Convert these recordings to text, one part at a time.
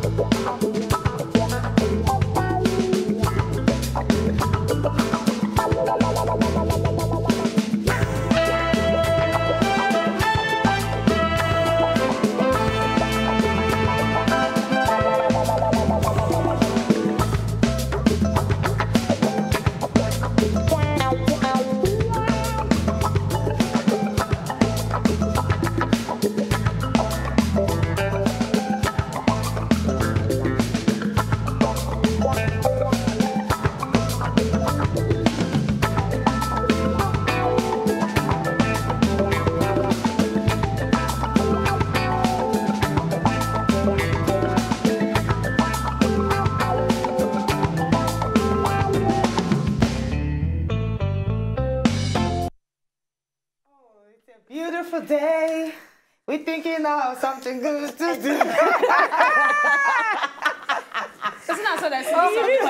Beautiful day. We're thinking of something good to do. Isn't that so that's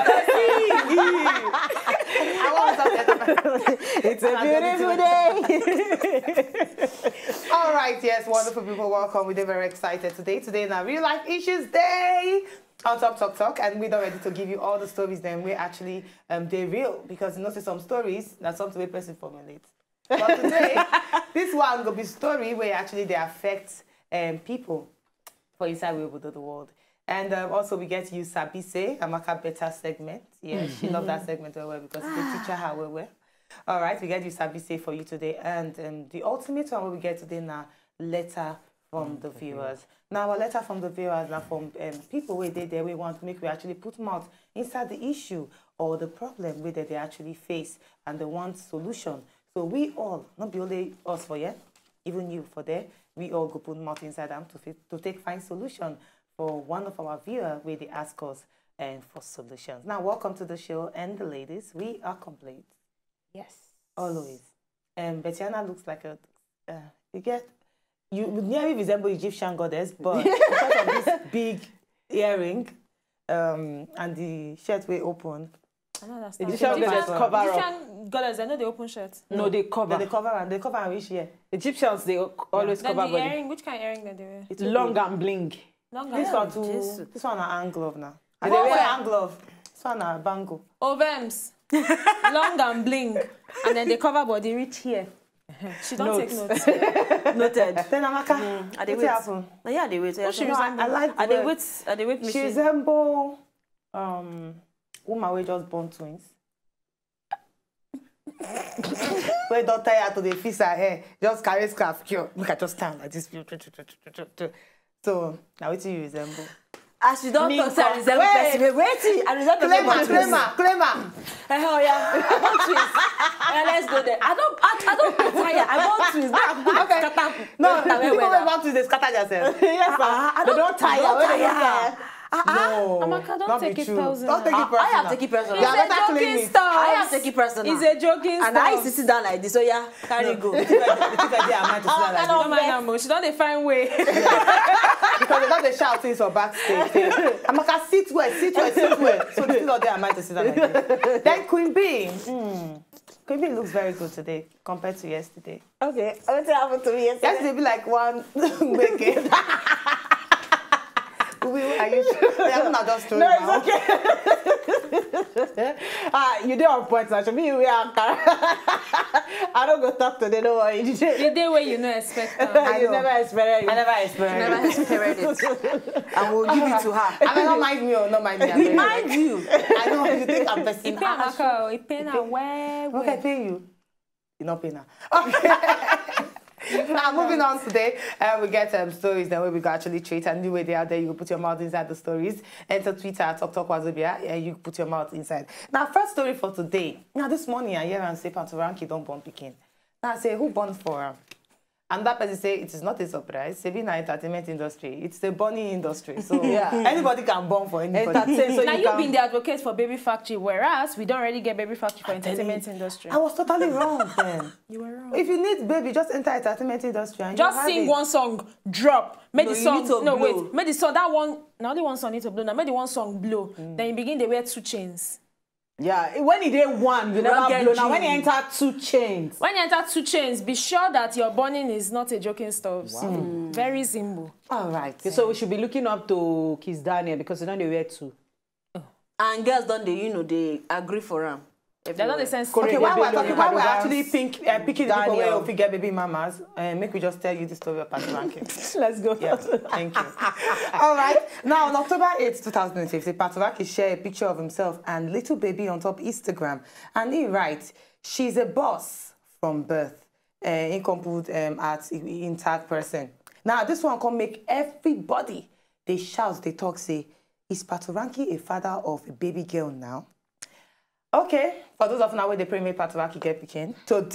It's a beautiful day. All right, yes, wonderful people, welcome. We're very excited today. Today is our real life issues day on Talk, and we're not ready to give you all the stories. Then we're actually they're real because you know some stories that's something we person formulate. But today, this one will be story where actually they affect people for inside we will do the world. And also we get you Sabise, Amaka Beta segment. Yeah, she loved that segment very well because they teach her how well. All right, we get you Sabise for you today. And the ultimate one we get today now, letter from the viewers. Now, our letter from the viewers now from people where we want to make we actually put them out inside the issue or the problem where they actually face and they want solution. So we all, not be only us for you, even you for there, we all go put mouth inside them to take find solution for one of our viewers where they ask us for solutions. Now, welcome to the show, and the ladies, we are complete. Yes. Always. Betiana looks like a, you would nearly resemble Egyptian goddess, but because of this big earring and the shirt we open, I know that's the Egyptian goddess cover up. Egyptian goddess, I know they open shirts. No, they cover. They cover and which year? Egyptians, they always cover the body. earring, which kind of earring that they wear? It's long and bling. Long This and one too. This one a hand glove now. They wear wear hand glove. This one a bangle. Ovens. Long and bling. And then they cover body reach here. She don't take notes. Noted. Then Amaka, Are they what happen? Yeah, they wait. She I like Are they wait? She resemble woman we just born twins. Where don't tire to the fix her hair, just carry scarf. Look at just stand like this. So now what do you resemble? As you don't talk, I resemble person. Wait, I resemble Claimer. Hell yeah, I want twins. Let's go there. I don't tire. I want twins. No, people want to scatter themselves. Yes, I don't tire. No, Amaka, don't take it personal. Don't take it personal. I have to take it personal. It's a joking stuff. I have to take it personal. It's a joking stuff. And I used to sit down like this, so yeah, carry go. She don't mind she don't find way. Because they don't they shout things or backstage. Amaka, sit well. So this is not there. I might to sit down like this. Then Queen Bee. Queen Bee looks very good today compared to yesterday. Okay, what happened to me yesterday? Yesterday be like one wicked. Are you sure? I'm not just no, it's okay. You did on point, so me we are. I don't go talk to them. No worry. The day where you no expect. You never expected it. I never expected it. And we'll give it to her. I mean, not mind me or not mind me. We mind you. I know you think I'm person. He pay now where? Okay, pay you. You not pay now. Okay. Now, moving on today, we get stories that way we can actually treat, and the way they are there, you put your mouth inside the stories. Enter Twitter at Talk Wazobia, and you put your mouth inside. Now, first story for today. Now, this morning, I hear and say Patoranking don't born Pekin. Now, I say, who born for her? And that person say, it is not a surprise. It's in entertainment industry. It's the burning industry. So anybody can born for anybody. So now you've been the advocate for baby factory, whereas we don't really get baby factory for entertainment industry. I was totally wrong then. You were wrong. If you need baby, just enter entertainment industry. And just sing one song, drop. Make the song. No, blow. Wait. Make the song. That one. Now only one song need to blow. Now make the one song blow. Then you begin to wear 2 chains. Yeah, when he did one, you never blow. Now when you enter 2 chains. When you enter 2 chains, be sure that your burning is not a joking stuff. Wow. Very simple. All right. Okay, so we should be looking up to Kiss Daniel because you know they wear 2. And girls don't they, you know, they agree for them. They're not the sense. Okay, while we're actually picking the people where we get baby mamas, make we just tell you the story of Patoranking. Let's go. Yeah, thank you. All right. Now, on October 8, 2015, Patoranking shared a picture of himself and little baby on top Instagram. And he writes, she's a boss from birth, incomplete intact person. Now, this one can make everybody, they shout, they talk, say, is Patoranking a father of a baby girl now? Okay, for those of now where they pray me Patoranking get picking.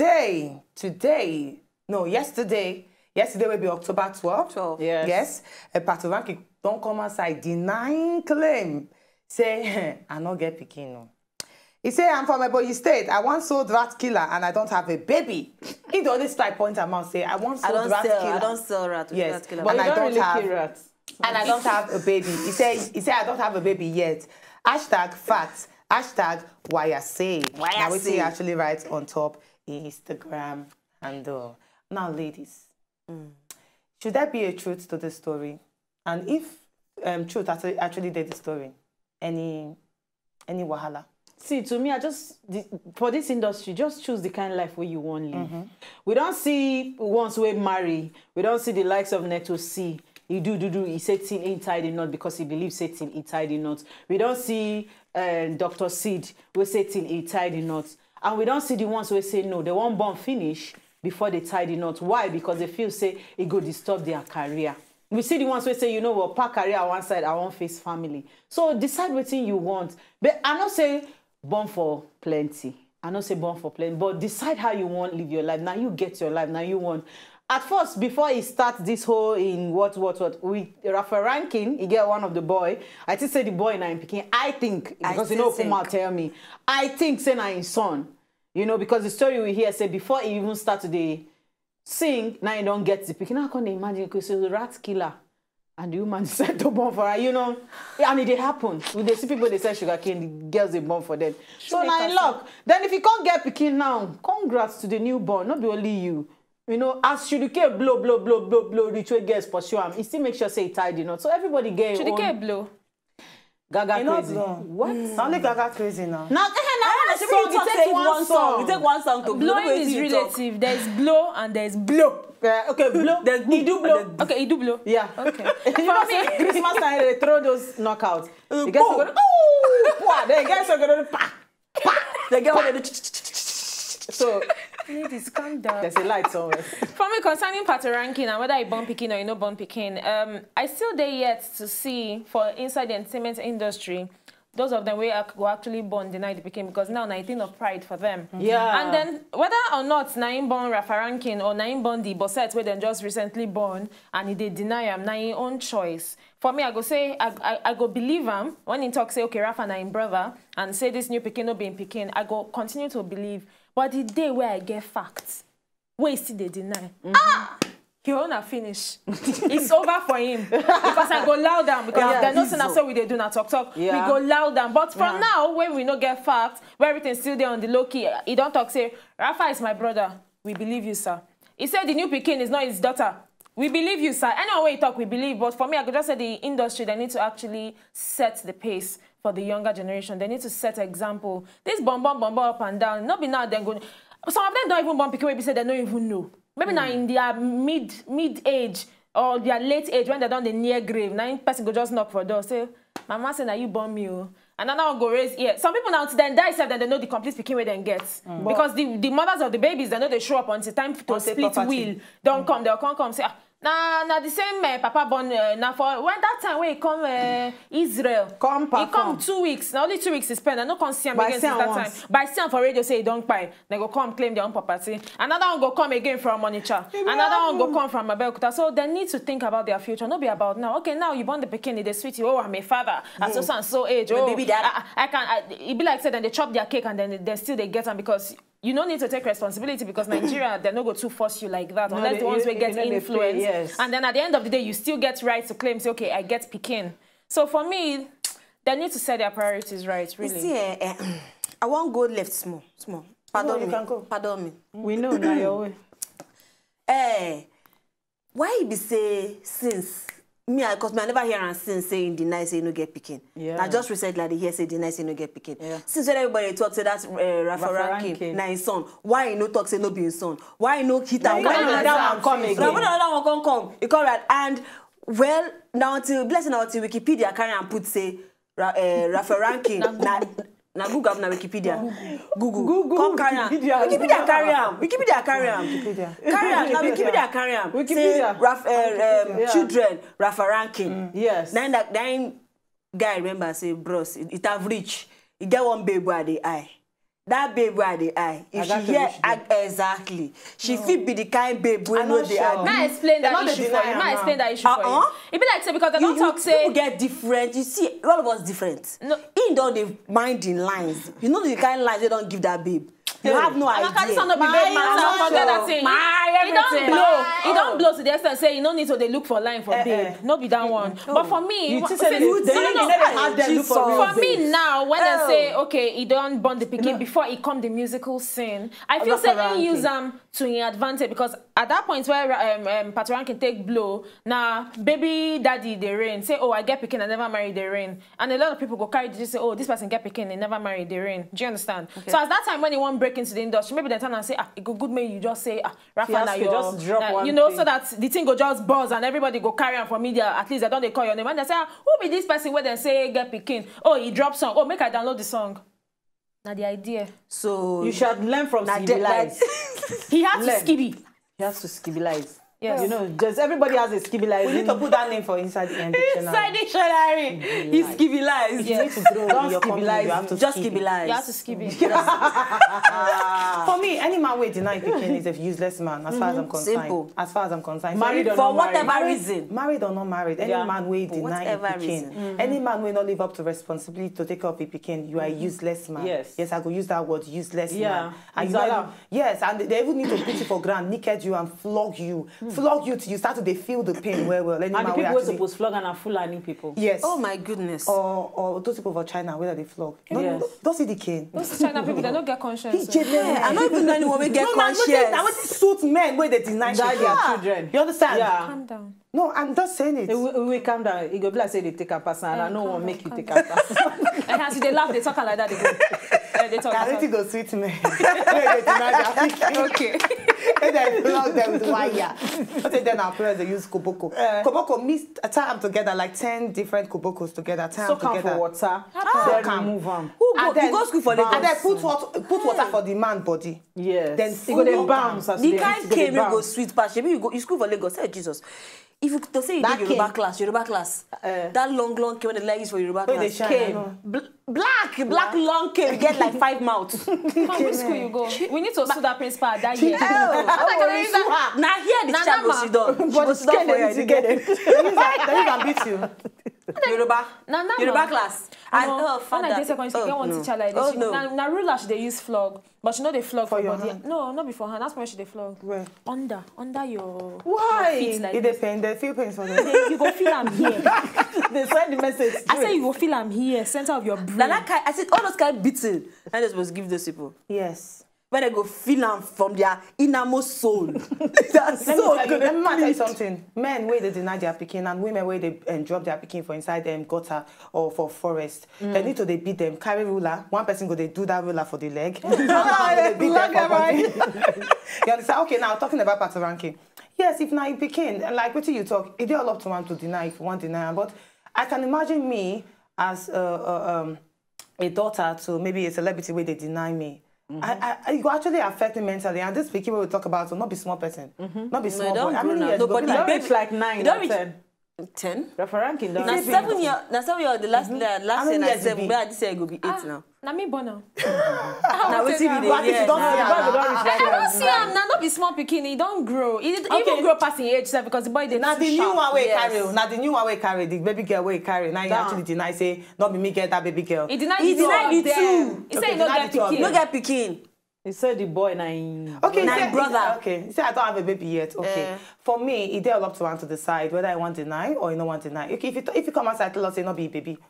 Yesterday will be October 12th. Yes. Patoranking don't come outside denying claim. Say, I not get picking. No. He say, I'm from Ebonyi State. I once sold rat killer and I don't have a baby. He don't always try point him out, say, I once sold rat killer. I don't sell rat killer. But I don't have rats. And I don't have a baby. He said I don't have a baby yet. Hashtag facts. Hashtag why I say. Now we see actually writes on top Instagram handle. Now, ladies, should there be a truth to this story? And if truth actually did the story, any wahala? See, to me, for this industry, just choose the kind of life where you want to live. We don't see ones who marry. We don't see the likes of Neto C. He he say till ain't tied in knot because he believes say till he tied in knot. We don't see Dr. Sid who say till he tied in knot. And we don't see the ones who say no, they won't born finish before they tie the knot. Why? Because they feel say it go disturb their career. We see the ones who say, you know what, pack career on one side, I won't face family. So decide what thing you want. But I not say born for plenty. I not say born for plenty, but decide how you want to live your life. Now you get your life. Now you want. At first, before he starts this whole in what, with Patoranking, he get one of the boy. I just say the boy now in Peking. I think, because you know, Puma tell me, I think say na his son. You know, because the story we hear say before he even start to sing, now he don't get the Peking. How can they imagine? Because he's a rat killer. And the woman said to born for her, you know. And it happen. When they see people, they say sugarcane, the girls, they born for them. So now in luck. Then if you can't get Peking now, congrats to the newborn, not be only you. You know, as Shudike blow, ritual girls pursue him, he still make sure say tied, you know. So everybody get Shudike blow. Gaga crazy. What? Only Gaga crazy now. Now, you take one song to blow. Blowing is relative. There's blow and there's blow. Okay, blow. There's he do blow. Okay, he do blow. Yeah. Okay. You know, say Christmas time they throw those knockouts. The guys are going, oh, the guys are going, pa, pa. They get one of the. So, ladies, calm down. There's a light somewhere. For me, concerning Patoranking and whether I born Peking or you know born Peking, I still there yet to see for inside the entertainment industry, those of them who actually born deny the Peking because now 19 of pride for them. Yeah. And then whether or not Naim born Patoranking or Naim born the Bosset where they just recently born and they deny him, na him own choice. For me, I go say, I go believe him when he talk say, okay, Rafa na him brother and say this new Peking no be in Peking, I go continue to believe. But the day where I get facts, where still they deny. He wanna finish. It's over for him. Because I go loud down because they're not saying that's what we do now talk. We go loud down. But from now, when we no get facts, where everything's still there on the low key, he don't talk say, Rafa is my brother. We believe you, sir. He said the new Peking is not his daughter. We believe you, sir. Anyway, when you talk, we believe. But for me, I could just say the industry, they need to actually set the pace for the younger generation. They need to set an example. This bomb up and down. Not be now then going. Some of them don't even bomb Peking. Maybe say they don't even know. Maybe now in their mid age or their late age when they're down the near grave, now person go just knock for the door. Say, Mama say, now you bomb me. And then I'll go raise ear. Some people now then die self, then they know the complete Peking where they get. Because the mothers of the babies, they know they show up until time to split will. Don't come, they'll come say, Nah, the same Papa born now for when that time when he come Israel. He come 2 weeks. Now only 2 weeks he spend. I no come see him again since that time. By see him for radio say he don't buy. They go come claim their own property. Another one go come again from Onitsha. Another one go come from Abeokuta. So they need to think about their future. Not be about now. Okay, now you born the Peking, they sweet you. Oh, I'm a father. At so and so age. Oh, baby dad. I can. It be like said, then they chop their cake and then they still they get them because. You don't need to take responsibility because Nigeria, they're not going to force you like that. Unless the ones who get influence. And then at the end of the day, you still get right to claim, say, okay, I get Peking. So for me, they need to set their priorities right, really. You see, I won't go left small. Pardon me. You can go. Pardon me. We know now your way. Why you be say since me, because I never hear and since saying deny say no get picking. Yeah. I just recently like hear say deny say no get picking. Yeah. Since when everybody talk say that's Rafaranking, na his son. Why you no talk say no be his son? Why you no hit and when another one come again? Now when another one come, it come right. And well, now until Wikipedia carry and put say Rafaranking na Google na Wikipedia. Google. Come carry am. Wikipedia carry am. Wikipedia carry am. Wikipedia carry am. Say children Rafaranking. Yes. Then that guy remember say bros it have reached. He get one baby at the eye. That baby at the eye. If she hear exactly, she fit be the kind babe we know the eye. May I explain that issue for you? May I explain that issue for you? It be like say because they don't talk say people get different. You see, all of us different. No, he don't dey mind in lines. You know the kind of lines they don't give that babe. You have no idea. This one not be babe man. Forget that thing. He don't blow to the extent say you no need to they look for line for babe. No be that one. But for me, for me now when they say okay, he don't burn the pikin before he come the musical scene, I feel say he use them to his advantage because at that point where Patoranking take blow, now baby daddy they reign say oh I get pikin I never married they reign, and a lot of people go carry just say oh this person get pikin they never married they reign. Do you understand? Okay. So at that time when he won't break into the industry, maybe they turn and say it go good maybe you just say Rafa na your just drop one you know thing. So that the thing go just buzz and everybody go carry on for media. At least they don't they call your name and they say who be this person where they say get pikin, oh he drop song, oh make I download the song. Now the idea. So you should learn from Skibbilize. He has to skibby. He has to Skibbilize. Yes. You know, just everybody has a Skibbilize. We need to put that name for inside the dictionary. Inside dictionary. He's Skibbilize. Yes. Don't Skibbilize. You have to just Skibbilize. You have to skibby. For me, any man with deny picking is a useless man, as far as I'm concerned. Simple. As far as I'm concerned. Married or for not whatever married. reason. Married or not married, any man will deny picking. Any man will not live up to responsibility to take care of a picking. You are a useless man. Yes. Yes, I go use that word, useless man. And exactly. Yes, and they even need to put you for ground, naked you and flog you. Flog you till you start to they feel the pain well. Any And man the people will who actually, supposed flog and are Fulani people. yes. Oh my goodness. Or those people for China, whether they flog. Yes. Don't see the cane. Those China people, they don't get conscience. I don't even know anyone will get conscious. I want to suit men where they deny That their children. You understand? Yeah. Calm down. No, I'm just saying it. We calm down. It go be like say they take a person, and I don't want to make you take a person. And as they laugh, they talk like that. They go. They talk. I think go sweet men. They deny their Okay. and then flog them with wire. But then our parents they use koboko. Koboko mix tie them together like 10 different kobokos together. Tie them Soak together. for water. Soak Then am. remove them. And then you go school for Lagos. And then put water for the man body. Yes. Then you go follow dey bounce. as The they- kind you go dey came you go bounce. sweet patch. Maybe you school for Lagos. Say Jesus. If you to say you That did Yoruba class, that long came when the leg is for Yoruba When they class. shine, I Came. know. Black long came. You get like 5 mouths. Come, which school you go? We need to sue that principal that year. Now here the teacher go sit down. She go sit down for you. They can beat you. Yoruba class. And when I did secondary school, get one teacher like this. Now ruler she they use flog, but she know they flog for your body. hand? No, not before hand. That's why she they flog. Where? Under your. Why? Your feet like If this. they pain, they feel pain for them. You go feel I'm here. They send the message. I say you go feel I'm here, center of your brain. Now that kind, I said all those kind of beating. And they're supposed to give those people. Yes. When they go feel them from their innermost soul. That's so good. Let me tell you something. Men where they deny their picking and women where they drop their picking for inside them gutter or for forest. They need to they beat them. Carry ruler. One person go they do that ruler for the leg. They beat them for body. You understand? Okay, now talking about Patoranking. Yes, if now you picking like what you talk, it all up to one to deny if one deny. But I can imagine me as a daughter to maybe a celebrity where they deny me. It will actually affect me mentally. And this speaking we talk about will not be small person, not be small boy. I mean, yes, Nobody like, reach like 9 or 10. 10? Rafaranking Now 7 years. Now 7 years. The last year na 7. But this year it go be 8 now. Now me born now. Now what TV But if you don't see I don't see him. Now not be small bikini. He don't grow. He even grow past in age sef because the boy they now too the new sharp. one way carry. Now the new one way carry. The baby girl way carry. Now you actually deny say not be me get that baby girl. He denied He the denied two the of them. two. He said Okay, he no denied get the two of pikin. No get picking. He said the boy 9. Okay, My brother. Okay, he said I don't have a baby yet. Okay, for me, it all up to one to decide whether I want to deny or you don't want to deny. Okay, if you come outside tell us say not be a baby,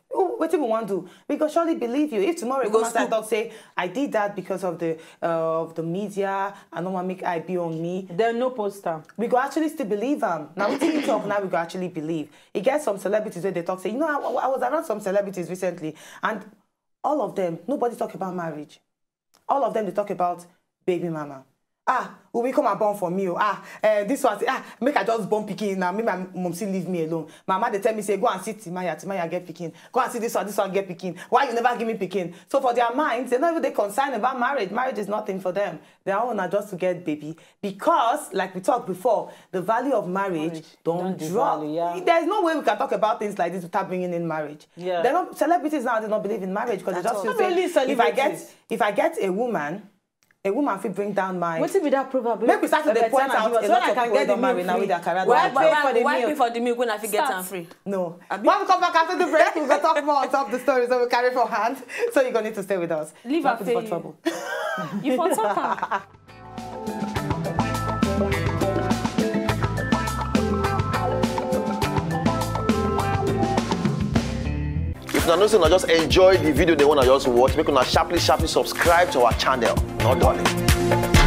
what we want to do? We can surely believe you. If tomorrow you come outside and talk, say, I did that because of the media, I don't want to make I be on me. There's no poster. We go actually still believe them. Now we think talk now we go actually believe. It gets some celebrities where they talk, say, you know, I was around some celebrities recently, and all of them, nobody talk about marriage. All of them, they talk about baby mama. Will we come and born for me? This one, make I just born picking now. Me, my mom still leave me alone. Mama, they tell me, say, go and see Timaya get picking. Go and see this one get picking. Why you never give me picking? So for their minds, they're not even concerned about marriage. Marriage is nothing for them. They all want just to get baby. Because, like we talked before, the value of marriage don't drop. Value, yeah. There's no way we can talk about things like this without bringing in marriage. Yeah. They're not, celebrities now, they don't believe in marriage because they just feel say, if I get a woman will bring down my... What's it be that probably? Maybe we start to point out a lot of people don't marry now with their career. Why pay for the milk when I get them free? No. When we come back after the break, we're going to talk more on top of the story, so we carry for hand. So you're going to need to stay with us. Leave after for trouble. You for talk. If you know, just enjoy the video they want to just watch, make sure sharply subscribe to our channel. Not darling.